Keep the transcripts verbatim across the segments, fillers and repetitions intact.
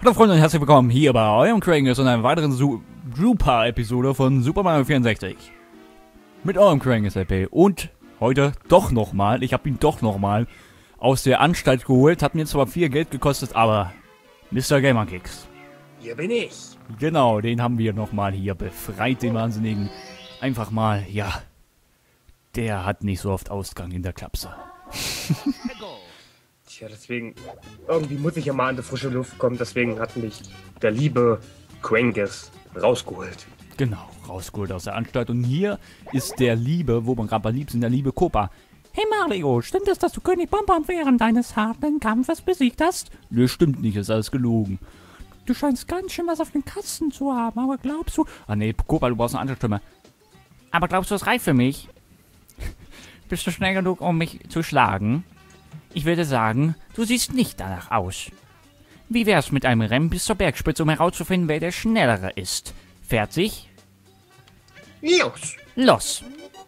Hallo Freunde und herzlich willkommen hier bei eurem Crangus und einer weiteren Super-Episode von Super Mario vierundsechzig. Mit eurem Crangus L P. Und heute doch nochmal, ich habe ihn doch nochmal aus der Anstalt geholt. Hat mir zwar viel Geld gekostet, aber Mister Gamerkicks. Hier bin ich. Genau, den haben wir nochmal hier befreit, den Wahnsinnigen. Einfach mal, ja, der hat nicht so oft Ausgang in der Klapse. Tja, deswegen, irgendwie muss ich ja mal an die frische Luft kommen, deswegen hat mich der liebe Crangus rausgeholt. Genau, rausgeholt aus der Anstalt. Und hier ist der liebe, wo man gerade bei lieb sind, der liebe Koopa. Hey Mario, stimmt es, dass du König Bonbon während deines harten Kampfes besiegt hast? Nö, stimmt nicht, ist alles gelogen. Du scheinst ganz schön was auf den Kasten zu haben, aber glaubst du... Ah nee, Koopa, du brauchst eine andere Stimme. Aber glaubst du, es reicht für mich? Bist du schnell genug, um mich zu schlagen? Ich würde sagen, du siehst nicht danach aus. Wie wär's mit einem Rennen bis zur Bergspitze, um herauszufinden, wer der Schnellere ist? Fertig? Los! Los!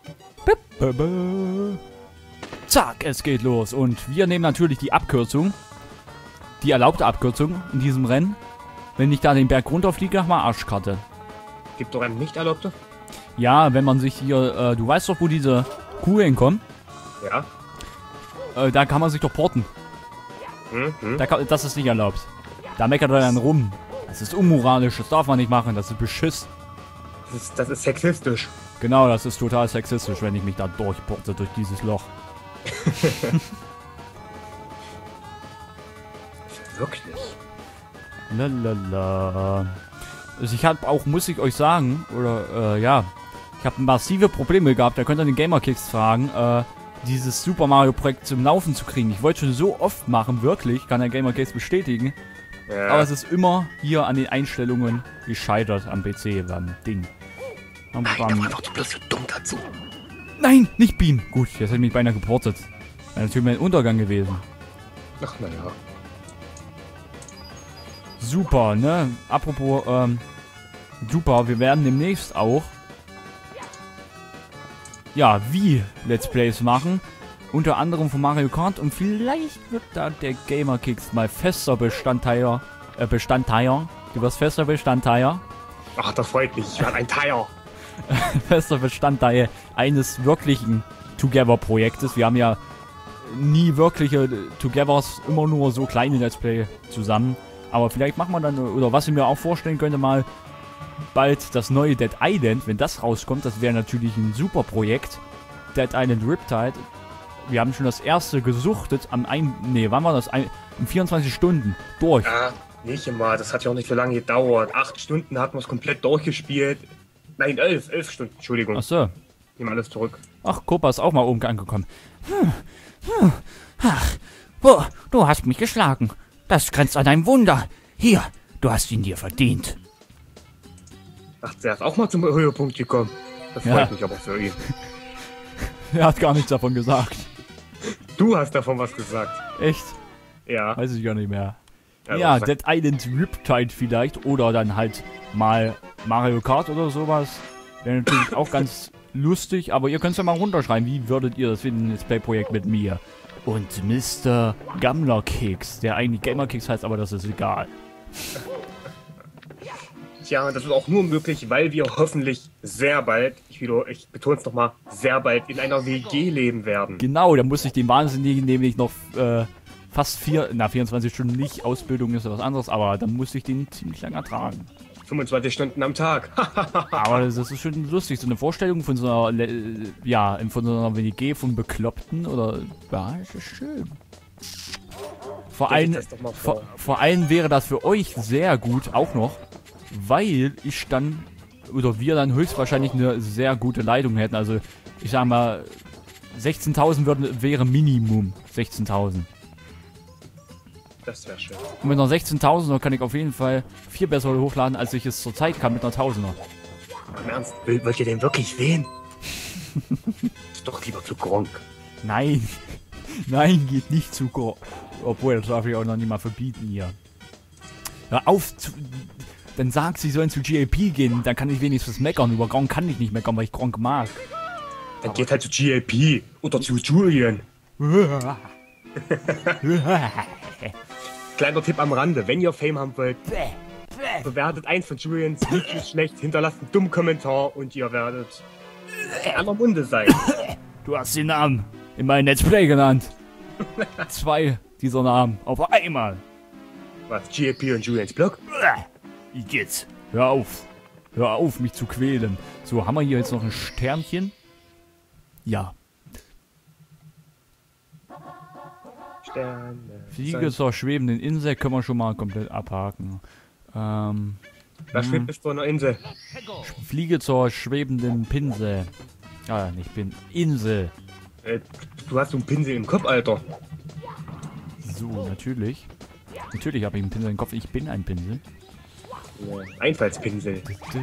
Zack, es geht los. Und wir nehmen natürlich die Abkürzung. Die erlaubte Abkürzung in diesem Rennen. Wenn ich da den Berg runterfliege, haben wir Arschkarte. Gibt doch einen nicht erlaubte? Ja, wenn man sich hier... Äh, du weißt doch, wo diese Kuh hinkommt? Ja. Äh, da kann man sich doch porten. Mhm. Da kann, das ist nicht erlaubt. Da meckert er dann rum. Das ist unmoralisch, das darf man nicht machen, das ist Beschiss. Das ist, das ist sexistisch. Genau, das ist total sexistisch, wenn ich mich da durchporte durch dieses Loch. Wirklich? Lalala. Also ich habe auch, muss ich euch sagen, oder äh, ja, ich habe massive Probleme gehabt, da könnt ihr den Gamerkicks fragen, äh, dieses Super Mario Projekt zum Laufen zu kriegen. Ich wollte schon so oft machen, wirklich, kann der Gamerkicks bestätigen. Ja. Aber es ist immer hier an den Einstellungen gescheitert am P C, beim Ding. Am, Nein, beim da war einfach zu bloß so dumm dazu. Nein, nicht Beam. Gut, jetzt hätte ich mich beinahe geportet. Wäre natürlich mein Untergang gewesen. Ach, naja. Super, ne? Apropos, ähm, super, wir werden demnächst auch, ja, wie Let's Plays machen. Unter anderem von Mario Kart und vielleicht wird da der Gamerkicks mal fester Bestandteil, äh, Bestandteil. Du wirst fester Bestandteil. Ach, das freut mich. Ich werde ein Tire. Fester Bestandteil eines wirklichen Together-Projektes. Wir haben ja nie wirkliche Togethers, immer nur so kleine Let's Play zusammen. Aber vielleicht machen wir dann, oder was ich mir auch vorstellen könnte, mal bald das neue Dead Island, wenn das rauskommt. Das wäre natürlich ein super Projekt. Dead Island Riptide. Wir haben schon das erste gesuchtet am ein, nee, wann war das? Ein, in vierundzwanzig Stunden durch. Ja, nicht immer. Das hat ja auch nicht so lange gedauert. Acht Stunden hatten wir es komplett durchgespielt. Nein, elf. Elf Stunden. Entschuldigung. Ach so. Nehmen alles zurück. Ach, Koopa ist auch mal oben angekommen. Hm, hm, ach, oh, du hast mich geschlagen. Das grenzt an ein Wunder. Hier, du hast ihn dir verdient. Ach, der ist auch mal zum Höhepunkt gekommen. Das Ja. freut mich aber für ihn. Er hat gar nichts davon gesagt. Du hast davon was gesagt. Echt? Ja. Weiß ich gar nicht mehr. Also, Ja, sag- Dead Island Riptide vielleicht. Oder dann halt mal Mario Kart oder sowas. Wäre natürlich auch ganz lustig. Aber ihr könnt es ja mal runterschreiben. Wie würdet ihr das finden, das Play-Projekt mit mir? Und Mister Gamerkicks, der eigentlich Gamerkicks heißt, aber das ist egal. Tja, das ist auch nur möglich, weil wir hoffentlich sehr bald, ich, wieder, ich betone es nochmal, sehr bald in einer W G leben werden. Genau, da muss ich den Wahnsinnigen nämlich noch äh, fast vier, na vierundzwanzig Stunden nicht, Ausbildung ist ja was anderes, aber dann muss ich den ziemlich lange ertragen. fünfundzwanzig Stunden am Tag. Aber das ist schon lustig, so eine Vorstellung von so einer, Le- ja, von so einer W G von Bekloppten oder, ja, das ist schön. Vor Stell dich allem, das doch mal vor, vor. vor allem wäre das für euch sehr gut, auch noch, weil ich dann, oder wir dann höchstwahrscheinlich eine sehr gute Leitung hätten. Also, ich sag mal, sechzehntausend würden, wäre Minimum sechzehntausend. Das wäre schön. Und mit einer sechzehntausender kann ich auf jeden Fall viel besser hochladen, als ich es zurzeit kann mit einer tausender. Im Ernst, will, wollt ihr den wirklich sehen? Ist doch lieber zu Gronk. Nein, nein, geht nicht zu Gro. Obwohl, das darf ich auch noch nicht mal verbieten hier. Hör auf, zu, dann sagt sie sollen zu G A P gehen, dann kann ich wenigstens meckern. Über Gronk kann ich nicht meckern, weil ich Gronk mag. Dann geht halt zu G A P oder zu Julian. kleiner Tipp am Rande, wenn ihr Fame haben wollt, bewertet eins von Julians Videos schlecht, hinterlasst einen dummen Kommentar und ihr werdet in aller Munde sein. Du hast den Namen in meinem Let's Play genannt. Zwei dieser Namen auf einmal. Was, G A P und Julians Blog? Wie geht's? Hör auf. Hör auf, mich zu quälen. So, haben wir hier jetzt noch ein Sternchen? Ja. Sterne. Fliege zur schwebenden Insel können wir schon mal komplett abhaken. Ähm, Da schwebt es vor einer Insel. Fliege zur schwebenden Pinsel. Ah, nicht Pin. Insel. Äh, du hast so einen Pinsel im Kopf, Alter. So, natürlich. Natürlich habe ich einen Pinsel im Kopf. Ich bin ein Pinsel. Ja. Einfallspinsel.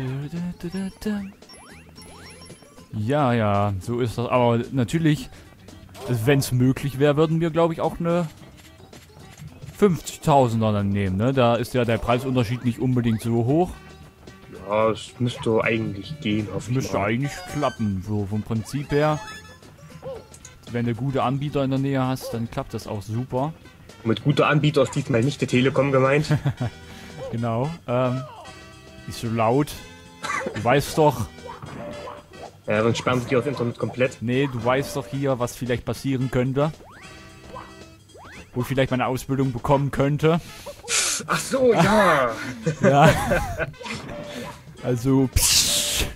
Ja, ja, so ist das. Aber natürlich, wenn es möglich wäre, würden wir, glaube ich, auch eine fünfzigtausender dann nehmen, ne? Da ist ja der Preisunterschied nicht unbedingt so hoch. Ja, es müsste eigentlich gehen, Das hoffentlich. müsste mal. eigentlich klappen, so vom Prinzip her. Wenn du gute Anbieter in der Nähe hast, dann klappt das auch super. Mit guter Anbieter ist diesmal nicht der Telekom gemeint. Genau. Ähm, nicht so laut. Du weißt doch, Ja, sonst sperren sie dir das Internet komplett. nee, du weißt doch hier, was vielleicht passieren könnte. Wo ich vielleicht meine Ausbildung bekommen könnte. Ach so, ja. Ja. Also, psch.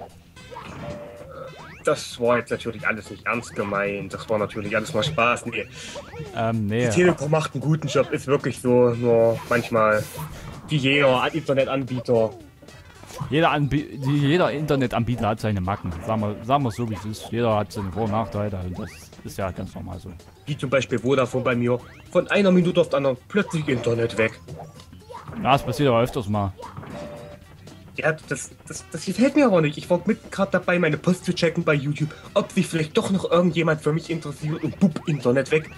Das war jetzt natürlich alles nicht ernst gemeint. Das war natürlich alles mal Spaß. Nee. Ähm, nee. Die Telekom macht einen guten Job, ist wirklich so. Nur manchmal, wie jeder Internetanbieter. Jeder, Anbie die, jeder Internetanbieter hat seine Macken. Sagen wir, sagen wir so, wie es ist. Jeder hat seine Vor- und Nachteile. Und das ist ja ganz normal so. Wie zum Beispiel Vodafone bei mir. Von einer Minute auf die andere plötzlich Internet weg. Ja, das passiert aber öfters mal. Ja, das, das, das gefällt mir aber nicht. Ich war mit gerade dabei, meine Post zu checken bei YouTube, ob sich vielleicht doch noch irgendjemand für mich interessiert und bupp, Internet weg.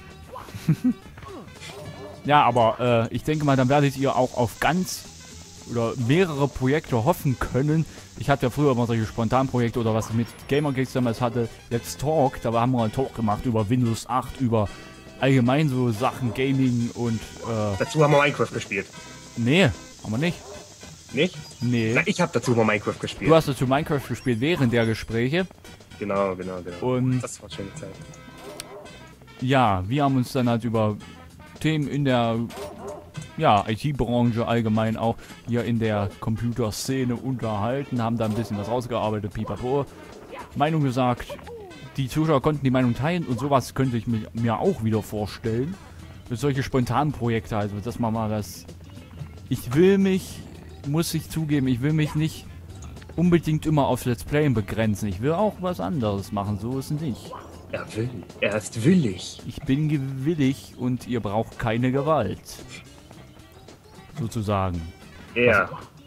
Ja, aber äh, ich denke mal, dann werdet ihr auch auf ganz oder mehrere Projekte hoffen können. Ich hatte ja früher immer solche Spontanprojekte oder was ich mit Gamergigs damals hatte. Let's Talk, da haben wir einen Talk gemacht über Windows acht, über allgemein so Sachen Gaming und äh, Dazu haben wir Minecraft gespielt. nee, haben wir nicht. Nicht? Nee. Na, ich habe dazu mal Minecraft gespielt. Du hast dazu Minecraft gespielt während der Gespräche. Genau, genau, genau. Und Das war eine schöne Zeit. ja, wir haben uns dann halt über Themen in der ja, I T-Branche allgemein auch hier in der Computerszene unterhalten, haben da ein bisschen was rausgearbeitet, pipapo, Meinung gesagt. Die Zuschauer konnten die Meinung teilen und sowas könnte ich mir, mir auch wieder vorstellen. Für solche spontanen Projekte, also dass man mal das... Ich will mich, muss ich zugeben, ich will mich nicht unbedingt immer auf Let's Playen begrenzen. Ich will auch was anderes machen, so ist es nicht. Er will. Er ist willig. Ich bin gewillig und ihr braucht keine Gewalt. Sozusagen. Er.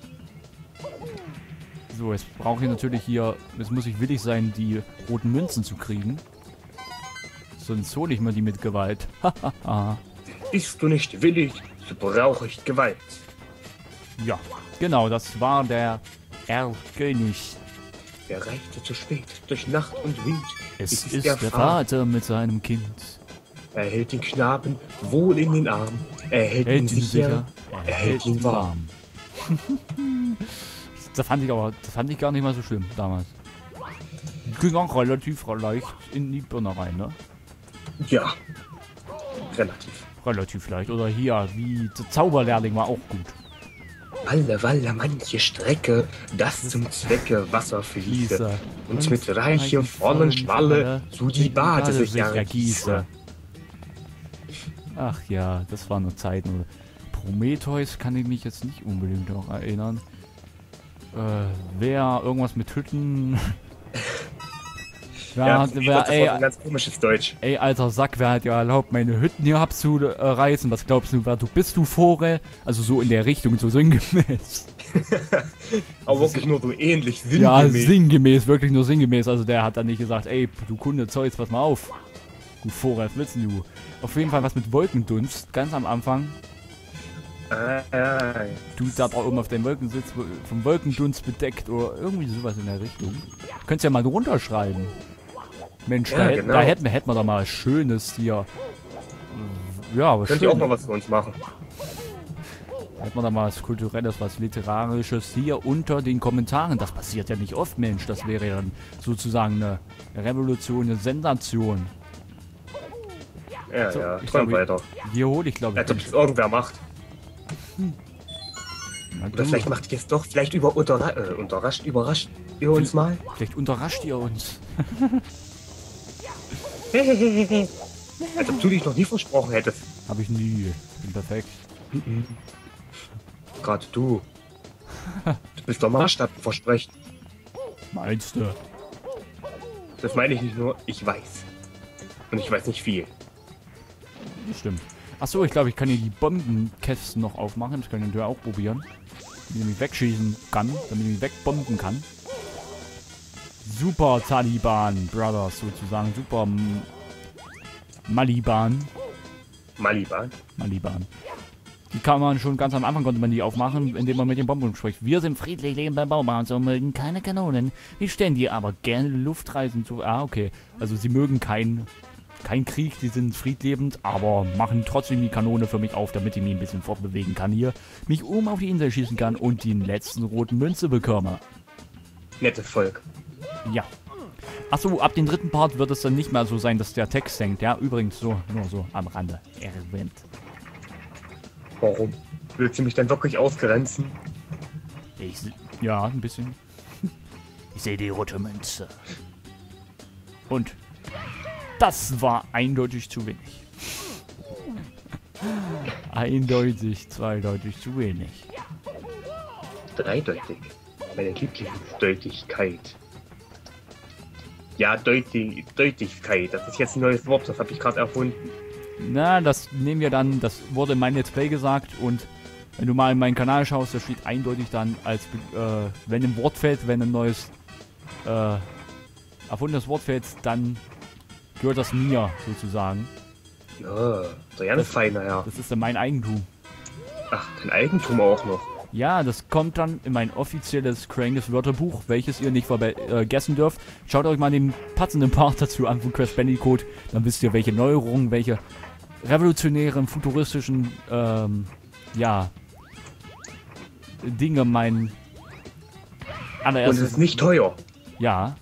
So, jetzt brauche ich natürlich hier, jetzt muss ich willig sein, die roten Münzen zu kriegen. Sonst hole ich mir die mit Gewalt. Hahaha. Bist du nicht willig, so brauche ich Gewalt. Ja, genau, das war der Erlkönig. Er reichte zu spät durch Nacht und Wind. Es ist der Vater mit seinem Kind. Er hält den Knaben wohl in den Arm. Er hält, Hält ihn ihn sicher. sicher, Er hält ihn warm. Das fand ich aber, das fand ich gar nicht mal so schlimm damals. Ging auch relativ leicht in die Birne rein, ne? Ja. Relativ. Relativ leicht. Oder hier, wie der Zauberlehrling war auch gut. Walle, walle, manche Strecke, das zum Zwecke Wasser fließe. Fließe. Und mit reichem vollen Schwalle zu die Bade sich ergieße. Ach ja, das waren nur Zeiten. Prometheus kann ich mich jetzt nicht unbedingt auch erinnern. Äh, wer irgendwas mit Hütten. Ja, ja, das wer, war ey, ein ganz komisches Deutsch. ey, alter Sack, wer hat ja erlaubt, meine Hütten hier abzureißen? Was glaubst du, wer du bist, du Vogel? Also so in der Richtung, so sinngemäß. Aber wirklich nur so ähnlich sinngemäß. Ja, sinngemäß, wirklich nur sinngemäß. Also der hat dann nicht gesagt, ey, du Kunde Zeus, pass mal auf. Du Vogel, was willst du? Auf jeden Fall was mit Wolkendunst, ganz am Anfang. Ah, ja, ja. Du da oben auf dem Wolkensitz vom Wolkendunst bedeckt oder irgendwie sowas in der Richtung. Könntest ja mal runterschreiben. Mensch, Ja, da, hätt, genau. da hätten, hätten wir doch mal was Schönes hier. Ja, aber Könnt ihr auch mal was für uns machen. Hat man da mal was Kulturelles, was Literarisches hier unter den Kommentaren. Das passiert ja nicht oft, Mensch. Das wäre ja dann sozusagen eine Revolution, eine Sensation. Ja, so, ja, ich träum glaub, weiter. Hier hole ich, glaube ich. Als ob das irgendwer macht. Na, Oder du. vielleicht macht ihr es doch, vielleicht über, unter, äh, unterrascht, überrascht ihr uns mal. Vielleicht unterrascht ihr uns. Als ob du dich noch nie versprochen hättest. Habe ich nie. Bin perfekt. Gerade du. Du bist doch Maßstab im Versprechen. Meinst du? Das meine ich nicht nur, ich weiß. Und ich weiß nicht viel. Das stimmt. Achso, ich glaube, ich kann hier die Bombenkästen noch aufmachen. Das kann ich natürlich auch probieren. Die nämlich wegschießen kann, damit ich mich wegbomben kann. Super Taliban Brothers sozusagen. Super M Maliban. Maliban. Maliban. Die kann man schon ganz am Anfang, konnte man die aufmachen, indem man mit den Bomben spricht. Wir sind friedlich, leben beim Baumhaus und mögen keine Kanonen. Wir stellen die aber gerne Luftreisen zu... Ah, okay. Also sie mögen kein, kein Krieg, die sind friedlebend, aber machen trotzdem die Kanone für mich auf, damit ich mich ein bisschen fortbewegen kann hier. Mich oben auf die Insel schießen kann und die letzten roten Münze bekomme. Nettes Volk. Ja. Achso, ab dem dritten Part wird es dann nicht mehr so sein, dass der Text hängt. Ja, übrigens so, nur so am Rande erwähnt. Warum? Willst du mich denn wirklich ausgrenzen? Ich, ja, ein bisschen. Ich sehe die rote Münze. Und das war eindeutig zu wenig. Eindeutig, zweideutig zu wenig. Dreideutig. Meine Lieblingsdeutigkeit. Ja, Deuti Deutlichkeit. Das ist jetzt ein neues Wort, das habe ich gerade erfunden. Na, das nehmen wir dann, das wurde in meinem Let's Play gesagt und wenn du mal in meinen Kanal schaust, da steht eindeutig dann als, äh, wenn ein Wort fällt, wenn ein neues, äh, erfundenes Wort fällt, dann gehört das mir sozusagen. Ja, der Jan ist feiner, ja. Das ist dann mein Eigentum. Ach, dein Eigentum auch noch. Ja, das kommt dann in mein offizielles Crangus Wörterbuch, welches ihr nicht vergessen dürft. Schaut euch mal den passenden Part dazu an von Crash Bandicoot, dann wisst ihr, welche Neuerungen, welche revolutionären, futuristischen, ähm, ja, Dinge mein allererstes... Und es ist nicht teuer. Ja.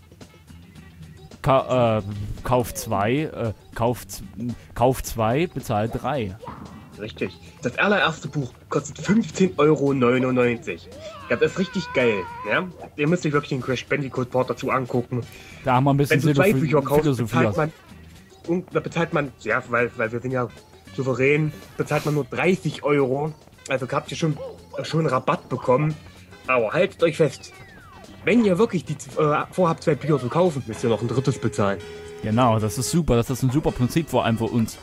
Ka äh, Kauf zwei, äh, Kauf, Kauf zwei, bezahlt drei. Richtig. Das allererste Buch kostet fünfzehn Euro neunundneunzig. Ja, das ist richtig geil. Ja? Ihr müsst euch wirklich den Crash Bandicoot Port dazu angucken. Da haben wir ein bisschen Wenn du zwei Bücher kaufst, Philosophie. bezahlt man, und da bezahlt man, ja, weil, weil wir sind ja souverän, bezahlt man nur dreißig Euro. Also habt ihr schon, schon Rabatt bekommen. Aber haltet euch fest. Wenn ihr wirklich die, äh, vorhabt, zwei Bücher zu kaufen, müsst ihr noch ein drittes bezahlen. Genau, das ist super. Das ist ein super Prinzip, vor allem für uns.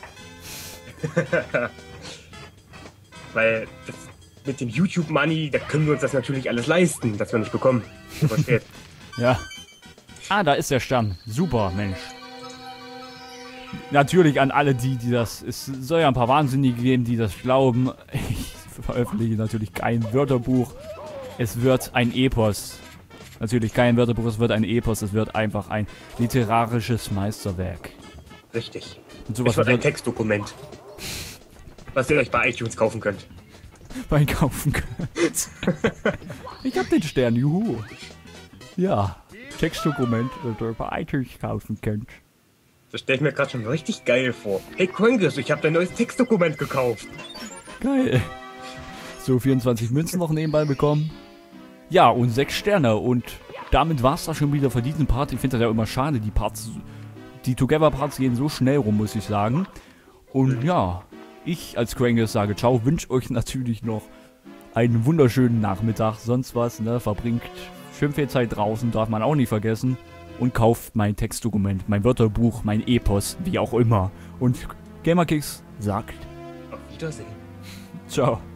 Weil das, mit dem YouTube-Money, da können wir uns das natürlich alles leisten, das wir nicht bekommen. Versteht? Ja. Ah, da ist der Stern. Super, Mensch. Natürlich an alle die, die das... Es soll ja ein paar Wahnsinnige geben, die das glauben. Ich veröffentliche natürlich kein Wörterbuch. Es wird ein Epos. Natürlich kein Wörterbuch, es wird ein Epos. Es wird einfach ein literarisches Meisterwerk. Richtig. Und sowas Es wird ein wird Textdokument, was ihr euch bei iTunes kaufen könnt. beim Kaufen könnt. Ich hab den Stern, juhu. Ja, Textdokument, das ihr bei iTunes kaufen könnt. Das stelle ich mir gerade schon richtig geil vor. Hey Crangus, ich habe dein neues Textdokument gekauft. Geil. So, vierundzwanzig Münzen noch nebenbei bekommen. Ja, und sechs Sterne. Und damit war es das schon wieder für diesen Part. Ich finde das ja immer schade, die Parts, die Together-Parts gehen so schnell rum, muss ich sagen. Und ja, ich als Crangus sage ciao, wünsche euch natürlich noch einen wunderschönen Nachmittag, sonst was, ne, verbringt schön viel Zeit draußen, darf man auch nicht vergessen. Und kauft mein Textdokument, mein Wörterbuch, mein Epos, wie auch immer. Und Gamerkicks sagt Auf Wiedersehen. ciao.